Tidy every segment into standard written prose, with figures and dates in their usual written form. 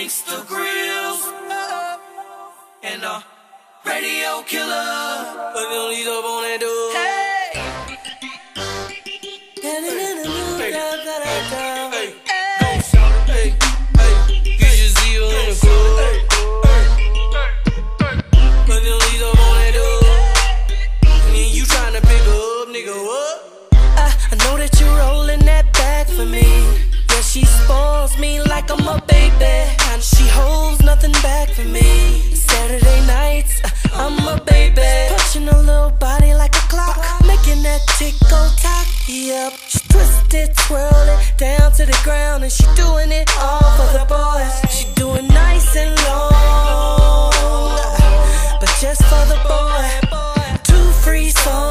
Gangsta Grills and Radio Killer. But we don't lead up on that dude. Hey. Get your zeal in the club. But we don't lead up on that dude. And then you tryna pick her up, nigga, what? I know that you're rolling that back for me. Yeah, she spoils me like I'm a baby, and she holds nothing back for me. Saturday nights, I'm a baby, punching a little body like a clock, making that tick go tock. Yep, she twist it, twirl it down to the ground, and she doing it all for the boys. She doing nice and long, but just for the boy. 2 free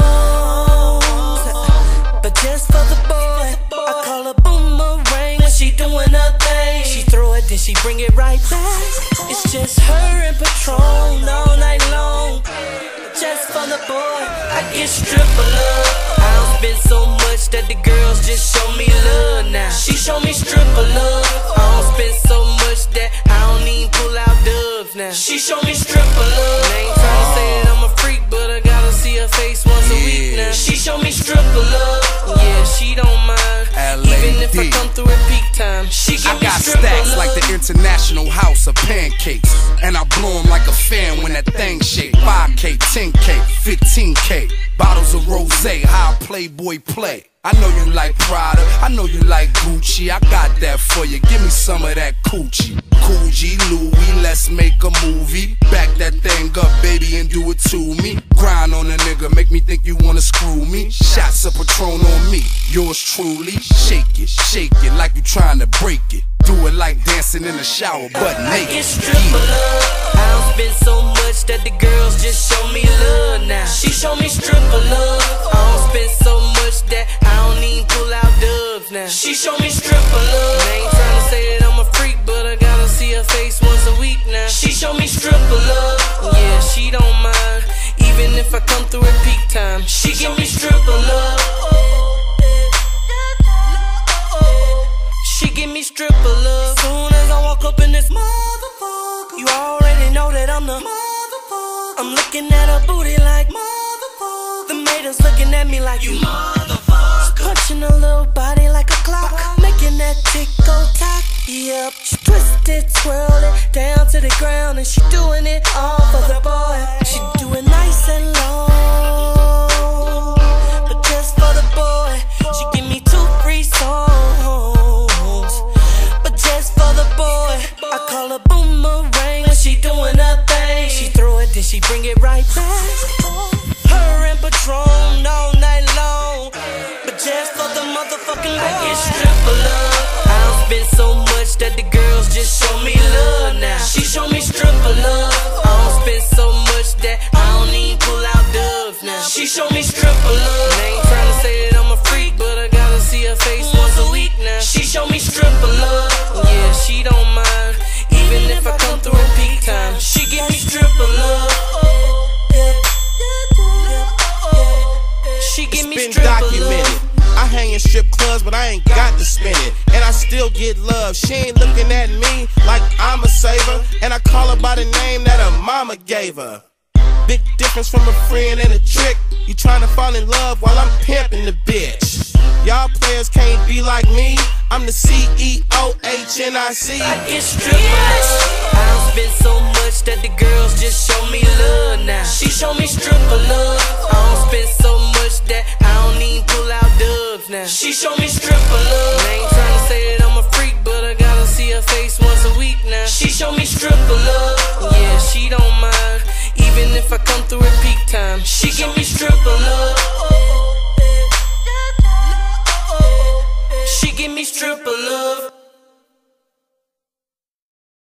songs, but just for the boy. I call her boomerang when she doing her thing. She throw it, then she bring it right back. It's just her and Patron all night long. Just for the boy, I get stripper love. I don't spend so much that the girls just show me love now. She show me stripper love. I don't spend so much that I don't even pull out dubs now. She show me stripper love. I ain't tryna say that I'm a freak, but I gotta see her face once a week now. She show me stripper love. Yeah, she don't mind. Even if I come through at peak time, she give me stripper love. I got stacks like the International House of Pancakes, and I blow them like a fan when that thing shake. 5K, 10K, 15K, bottles of rosé, how Playboy play. I know you like Prada, I know you like Gucci, I got that for you, give me some of that coochie. Coogee, Louis, let's make a movie. Back that thing up, baby, and do it to me. Grind on a nigga, make me think you wanna screw me. Shots of Patron on me, yours truly. Shake it like you trying to break it. Do it like dancing in the shower, but naked. I get stripper love. I don't spend so much that the girls just show me love now. She show me stripper love. I don't spend so much that I don't even pull out dubs now. She show me stripper love. I ain't tryna say that I'm a freak, but I gotta see her face once a week now. She show me stripper love. Yeah, she don't mind. Even if I come through at peak time, she give me stripper love. She give me stripper love. Soon as I walk up in this motherfucker, you already know that I'm the motherfucker. I'm looking at her booty like motherfucker. The maid's looking at me like you motherfucker. Punching a little body like a clock, making that tick go tock. Yep, she twist it, twirl it down to the ground, and she doing it all for the boy. She do it nice and long, but just for the boy. She give me 2 free songs, but just for the boy. I call her boomerang when she doing her thing. She throw it, then she bring it right back. Her and Patron all night long, but just for the motherfucking boy. I get stripper love. I don't spend so much that the girls just show me love now. She show me stripper love. I don't spend so much that I don't even pull out dubs now. She show me stripper love. I ain't tryna say that I'm a freak, but I gotta see her face once a week now. She show me stripper love. Yeah, she don't mind. Even if I come through at peak time, she give me stripper love. She give me stripper love. I hang in strip clubs, but I ain't got to spend it, and I still get love. She ain't looking at me like I'm a saver, and I call her by the name that her mama gave her. Big difference from a friend and a trick. You tryna fall in love while I'm pimping the bitch. Y'all players can't be like me. I'm the CEO, HNIC. I get stripper love. I don't spend so much that the girls just show me love now. She show me stripper love. I don't spend so much that I don't even pull out dubs now. She show me stripper love. I ain't tryna say that I'm a freak, but I gotta see her face once a week now. She show me stripper love. Yeah, she don't mind. Even if I come through at peak time, she give me stripper love. She give me stripper love.